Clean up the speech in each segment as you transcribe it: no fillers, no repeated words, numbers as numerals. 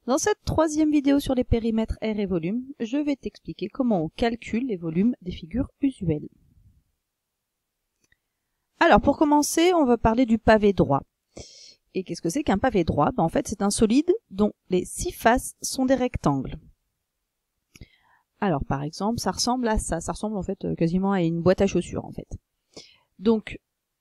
Dans cette troisième vidéo sur les périmètres aire et volume, je vais t'expliquer comment on calcule les volumes des figures usuelles. Alors pour commencer, on va parler du pavé droit. Et qu'est-ce que c'est qu'un pavé droit? En fait, c'est un solide dont les 6 faces sont des rectangles. Alors par exemple, ça ressemble à ça. Ça ressemble en fait quasiment à une boîte à chaussures en fait. Donc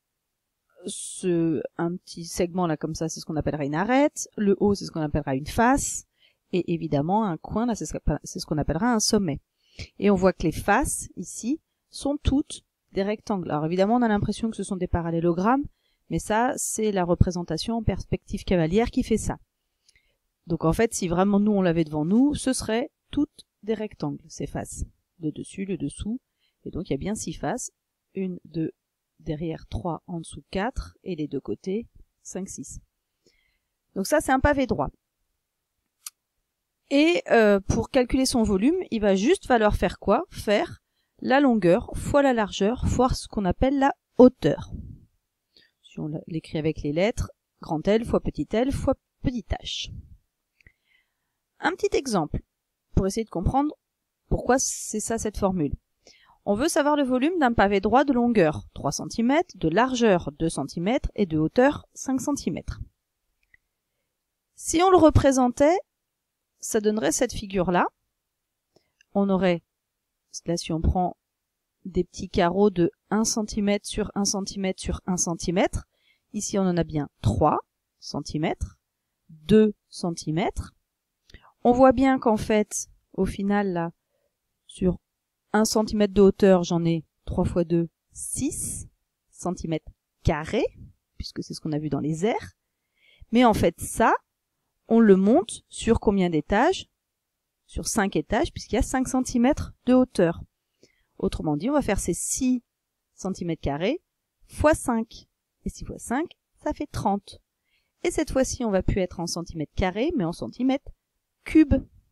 un petit segment là comme ça, c'est ce qu'on appellera une arête. Le haut, c'est ce qu'on appellera une face. Et évidemment, un coin là, c'est ce qu'on appellera un sommet. Et on voit que les faces ici sont toutes des rectangles. Alors évidemment, on a l'impression que ce sont des parallélogrammes, mais ça, c'est la représentation en perspective cavalière qui fait ça. Donc en fait, si vraiment nous on l'avait devant nous, ce serait toutes des rectangles, ces faces. Le dessus, le dessous. Et donc il y a bien 6 faces. 1, 2, derrière 3, en dessous 4, et les deux côtés 5, 6. Donc ça, c'est un pavé droit. Et pour calculer son volume, il va juste falloir faire quoi? Faire la longueur fois la largeur fois ce qu'on appelle la hauteur. Si on l'écrit avec les lettres, grand L fois petit h. Un petit exemple pour essayer de comprendre pourquoi c'est ça cette formule. On veut savoir le volume d'un pavé droit de longueur 3 cm, de largeur 2 cm et de hauteur 5 cm. Si on le représentait, ça donnerait cette figure-là. On aurait, là si on prend des petits carreaux de 1 cm sur 1 cm sur 1 cm, ici on en a bien 3 cm, 2 cm. On voit bien qu'en fait, au final là, sur 1 cm de hauteur, j'en ai 3 fois 2, 6 cm carrés, puisque c'est ce qu'on a vu dans les airs. Mais en fait ça, on le monte sur combien d'étages? Sur 5 étages, puisqu'il y a 5 cm de hauteur. Autrement dit, on va faire ces 6 cm carrés fois 5. Et 6 fois 5, ça fait 30. Et cette fois-ci, on va plus être en centimètres carrés, mais en centimètres cubes.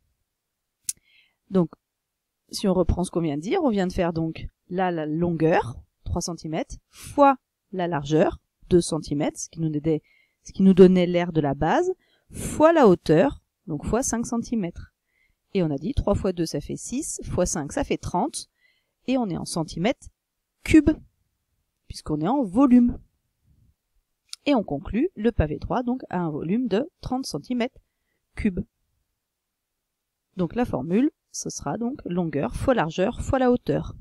Donc, si on reprend ce qu'on vient de dire, on vient de faire donc là la longueur, 3 cm, fois la largeur, 2 cm, ce qui nous donnait l'aire de la base, fois la hauteur, donc fois 5 cm. Et on a dit 3 fois 2 ça fait 6, fois 5 ça fait 30, et on est en centimètres cubes, puisqu'on est en volume. Et on conclut, le pavé droit donc a un volume de 30 cm cubes. Donc la formule, ce sera donc longueur fois largeur fois la hauteur.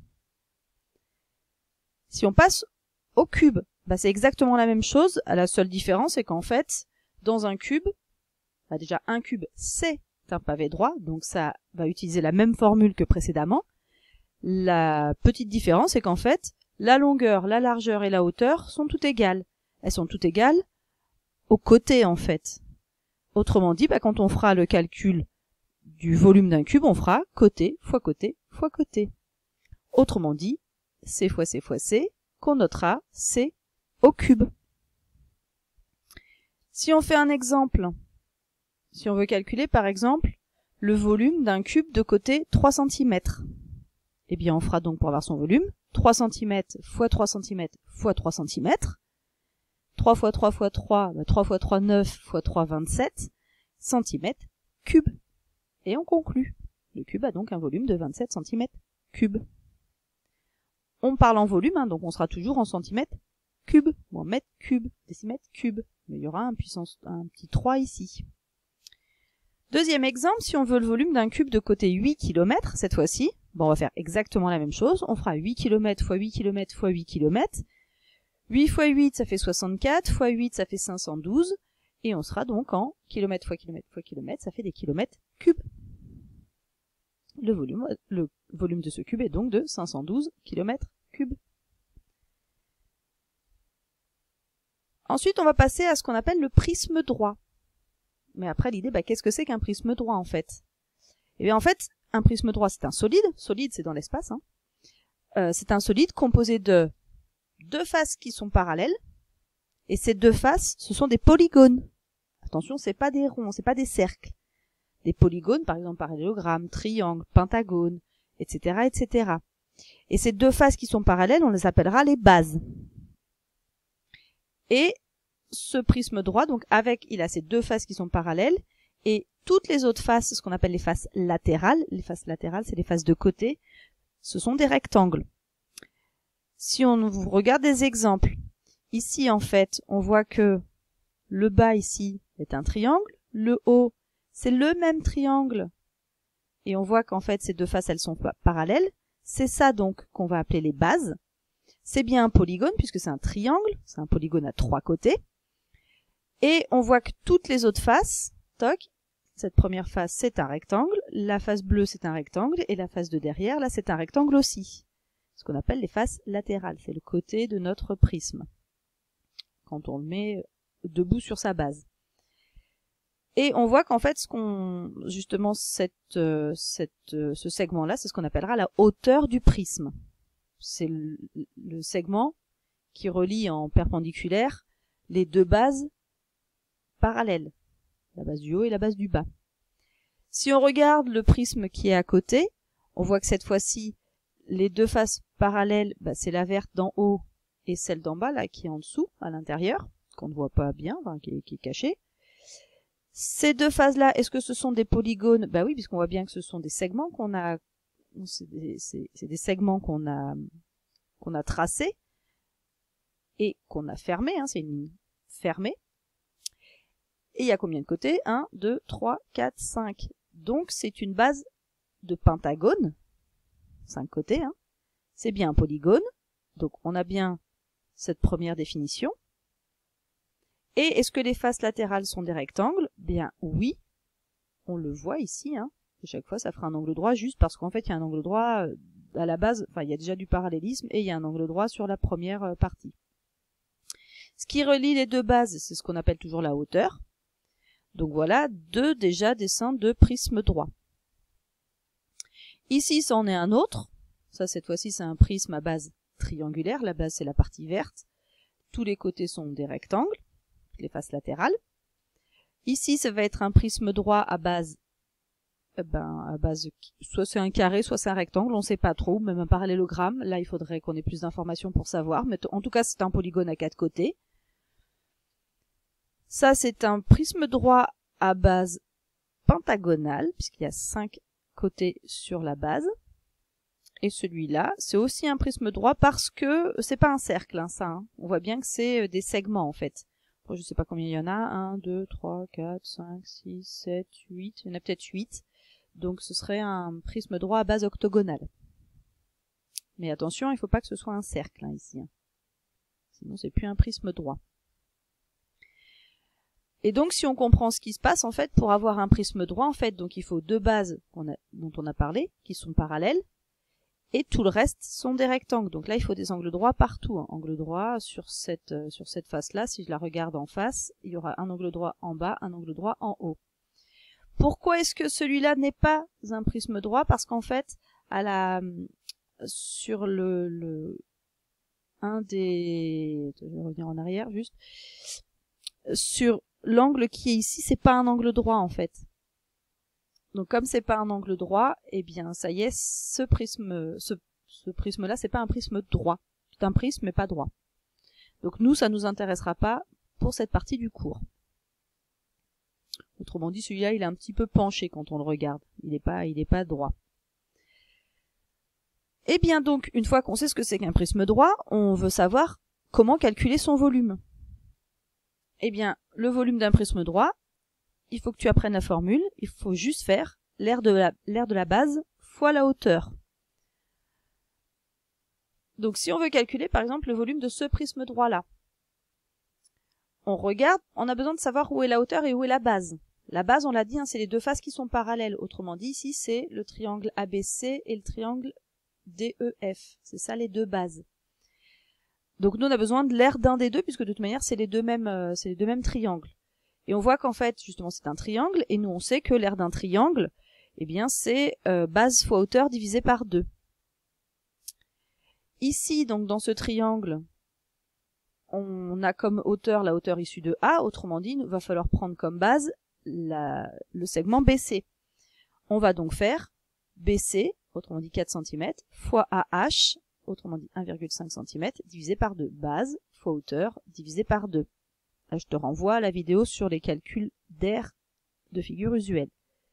Si on passe au cube, c'est exactement la même chose. La seule différence, c'est qu'en fait, dans un cube, déjà un cube, c'est un pavé droit, donc ça va utiliser la même formule que précédemment. La petite différence, c'est qu'en fait, la longueur, la largeur et la hauteur sont toutes égales. Elles sont toutes égales aux côtés, en fait. Autrement dit, quand on fera le calcul du volume d'un cube, on fera côté fois côté fois côté. Autrement dit, C fois C fois C, qu'on notera C au cube. Si on fait un exemple, si on veut calculer par exemple le volume d'un cube de côté 3 cm, eh bien on fera donc pour avoir son volume 3 cm fois 3 cm fois 3 cm, 3 fois 3 fois 3, 3 fois 3, 9 fois 3, 27 cm cubes. Et on conclut. Le cube a donc un volume de 27 cm cubes. On parle en volume, donc on sera toujours en centimètres cubes, ou en mètres cubes, décimètres cubes. Mais il y aura un petit 3 ici. Deuxième exemple, si on veut le volume d'un cube de côté 8 km, cette fois-ci, on va faire exactement la même chose. On fera 8 km fois 8 km fois 8 km. 8 fois 8, ça fait 64, fois 8, ça fait 512. Et on sera donc en kilomètre fois kilomètre fois kilomètre, ça fait des kilomètres cubes. Le volume de ce cube est donc de 512 km cubes. Ensuite, on va passer à ce qu'on appelle le prisme droit. Mais après, l'idée, qu'est-ce que c'est qu'un prisme droit, en fait? Eh bien, en fait, un prisme droit, c'est un solide. Solide, c'est dans l'espace. C'est un solide composé de 2 faces qui sont parallèles. Et ces 2 faces, ce sont des polygones. Attention, c'est pas des ronds, c'est pas des cercles. Des polygones, par exemple parallélogramme, triangle, pentagone, etc., etc. Et ces 2 faces qui sont parallèles, on les appellera les bases. Et ce prisme droit, donc il a ces 2 faces qui sont parallèles, Et toutes les autres faces, ce qu'on appelle les faces latérales, c'est les faces de côté, ce sont des rectangles. Si on regarde des exemples, ici en fait, on voit que le bas ici est un triangle, le haut c'est le même triangle, et on voit qu'en fait ces deux faces elles sont parallèles. C'est ça donc qu'on va appeler les bases. C'est bien un polygone puisque c'est un triangle, c'est un polygone à 3 côtés. Et on voit que toutes les autres faces, toc, cette première face c'est un rectangle, la face bleue c'est un rectangle, et la face de derrière là c'est un rectangle aussi. Ce qu'on appelle les faces latérales, c'est le côté de notre prisme, quand on le met debout sur sa base. Et on voit qu'en fait, justement, ce segment-là, c'est ce qu'on appellera la hauteur du prisme. C'est le segment qui relie en perpendiculaire les deux bases parallèles, la base du haut et la base du bas. Si on regarde le prisme qui est à côté, on voit que cette fois-ci, les deux faces parallèles, c'est la verte d'en haut et celle d'en bas, là, qui est en dessous, à l'intérieur, qu'on ne voit pas bien, enfin, qui est cachée. Ces deux phases-là, est-ce que ce sont des polygones? Bah oui, puisqu'on voit bien que ce sont des segments qu'on a, c'est des segments qu'on a tracés et qu'on a fermés, hein, c'est une ligne fermée. Et il y a combien de côtés? 1, 2, 3, 4, 5. Donc c'est une base de pentagone, 5 côtés, hein. C'est bien un polygone, donc on a bien cette première définition. Et est-ce que les faces latérales sont des rectangles? Bien oui, on le voit ici, hein. À chaque fois ça fera un angle droit juste parce qu'en fait il y a un angle droit à la base, enfin il y a déjà du parallélisme et il y a un angle droit sur la première partie. Ce qui relie les deux bases, c'est ce qu'on appelle toujours la hauteur. Donc voilà, déjà dessins de prisme droit. Ici c'en est un autre, ça cette fois-ci c'est un prisme à base triangulaire, la base c'est la partie verte, tous les côtés sont des rectangles, les faces latérales. Ici, ça va être un prisme droit à base, soit c'est un carré, soit c'est un rectangle, on sait pas trop, même un parallélogramme. Là, il faudrait qu'on ait plus d'informations pour savoir, mais en tout cas, c'est un polygone à 4 côtés. Ça, c'est un prisme droit à base pentagonale, puisqu'il y a 5 côtés sur la base. Et celui-là, c'est aussi un prisme droit parce que c'est pas un cercle, hein, ça. Hein. On voit bien que c'est des segments, en fait. Bon, je sais pas combien il y en a. 1, 2, 3, 4, 5, 6, 7, 8. Il y en a peut-être 8. Donc ce serait un prisme droit à base octogonale. Mais attention, il ne faut pas que ce soit un cercle, hein, ici. Hein. Sinon, c'est plus un prisme droit. Et donc, si on comprend ce qui se passe, en fait, pour avoir un prisme droit, en fait, donc il faut deux bases dont on a parlé, qui sont parallèles. Et tout le reste sont des rectangles. Donc là, il faut des angles droits partout. Hein. Angle droit sur cette face-là, si je la regarde en face, il y aura un angle droit en bas, un angle droit en haut. Pourquoi est-ce que celui-là n'est pas un prisme droit? Parce qu'en fait, sur je vais revenir en arrière juste. Sur l'angle qui est ici, c'est pas un angle droit en fait. Donc comme c'est pas un angle droit, eh bien ça y est, ce prisme-là, c'est pas un prisme droit. C'est un prisme mais pas droit. Donc nous, ça nous intéressera pas pour cette partie du cours. Autrement dit, celui-là, il est un petit peu penché quand on le regarde. Il est pas droit. Eh bien donc, une fois qu'on sait ce que c'est qu'un prisme droit, on veut savoir comment calculer son volume. Eh bien, le volume d'un prisme droit, il faut que tu apprennes la formule, il faut juste faire l'aire de la base fois la hauteur. Donc si on veut calculer par exemple le volume de ce prisme droit là, on regarde, on a besoin de savoir où est la hauteur et où est la base. La base, on l'a dit, hein, c'est les deux faces qui sont parallèles. Autrement dit, ici c'est le triangle ABC et le triangle DEF. C'est ça les deux bases. Donc nous on a besoin de l'aire d'un des deux puisque de toute manière c'est les deux mêmes triangles. Et on voit qu'en fait, justement, c'est un triangle, et nous, on sait que l'aire d'un triangle, eh bien, c'est base fois hauteur divisé par 2. Ici, donc, dans ce triangle, on a comme hauteur la hauteur issue de A, autrement dit, il va falloir prendre comme base le segment BC. On va donc faire BC, autrement dit 4 cm, fois AH, autrement dit 1,5 cm, divisé par 2. Base fois hauteur divisé par 2. Là, je te renvoie à la vidéo sur les calculs d'aire de figure usuelle.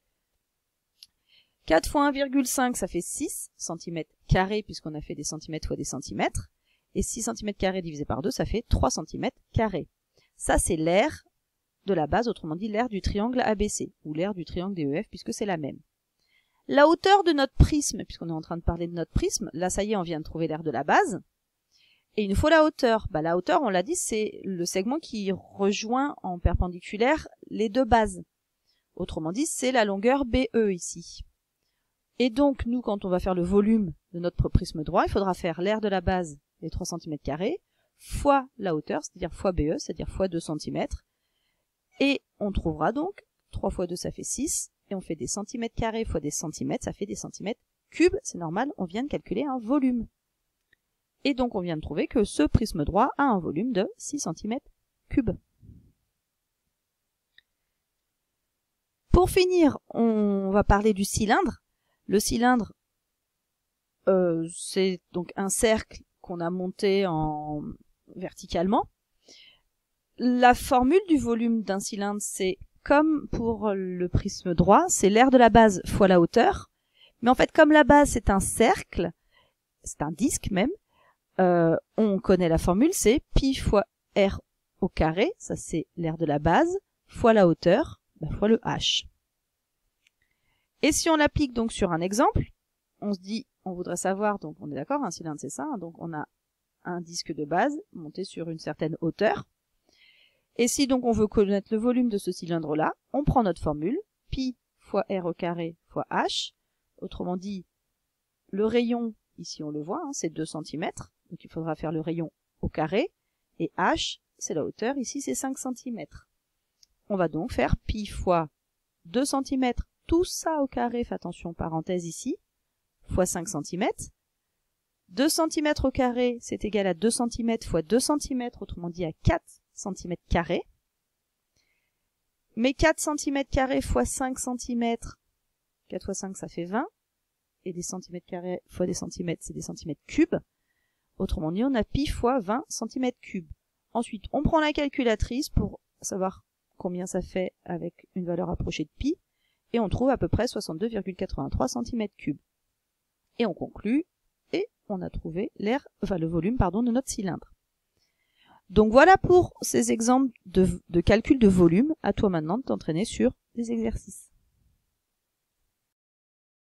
4 fois 1,5, ça fait 6 cm² puisqu'on a fait des centimètres fois des centimètres. Et 6 cm² divisé par 2, ça fait 3 cm². Ça, c'est l'aire de la base, autrement dit l'aire du triangle ABC, ou l'aire du triangle DEF, puisque c'est la même. La hauteur de notre prisme, puisqu'on est en train de parler de notre prisme, là, ça y est, on vient de trouver l'aire de la base. Et il nous faut la hauteur. Bah, la hauteur, on l'a dit, c'est le segment qui rejoint en perpendiculaire les deux bases. Autrement dit, c'est la longueur BE ici. Et donc, nous, quand on va faire le volume de notre prisme droit, il faudra faire l'aire de la base, les 3 cm², fois la hauteur, c'est-à-dire fois BE, c'est-à-dire fois 2 cm. Et on trouvera donc 3 fois 2, ça fait 6. Et on fait des centimètres carrés fois des centimètres, ça fait des centimètres cubes. C'est normal, on vient de calculer un volume. Et donc, on vient de trouver que ce prisme droit a un volume de 6 cm3. Pour finir, on va parler du cylindre. Le cylindre, c'est donc un cercle qu'on a monté verticalement. La formule du volume d'un cylindre, c'est comme pour le prisme droit, c'est l'aire de la base fois la hauteur. Mais en fait, comme la base, c'est un cercle, c'est un disque même, on connaît la formule, c'est pi fois r au carré, ça c'est l'aire de la base, fois la hauteur, fois le h. Et si on l'applique donc sur un exemple, on se dit, on voudrait savoir, donc on est d'accord, un cylindre c'est ça, hein, donc on a un disque de base monté sur une certaine hauteur. Et si donc on veut connaître le volume de ce cylindre-là, on prend notre formule, pi fois r au carré fois h, autrement dit, le rayon, ici on le voit, hein, c'est 2 cm, donc il faudra faire le rayon au carré, et h, c'est la hauteur, ici c'est 5 cm. On va donc faire pi fois 2 cm, tout ça au carré, fais attention, parenthèse ici, fois 5 cm. 2 cm au carré, c'est égal à 2 cm fois 2 cm, autrement dit à 4 cm². Mais 4 cm² fois 5 cm, 4 fois 5 ça fait 20, et des cm² fois des centimètres, c'est des cm3. Autrement dit, on a pi fois 20 cm3. Ensuite, on prend la calculatrice pour savoir combien ça fait avec une valeur approchée de pi, et on trouve à peu près 62,83 cm3. Et on conclut, et on a trouvé le volume de notre cylindre. Donc voilà pour ces exemples de calcul de volume. À toi maintenant de t'entraîner sur des exercices.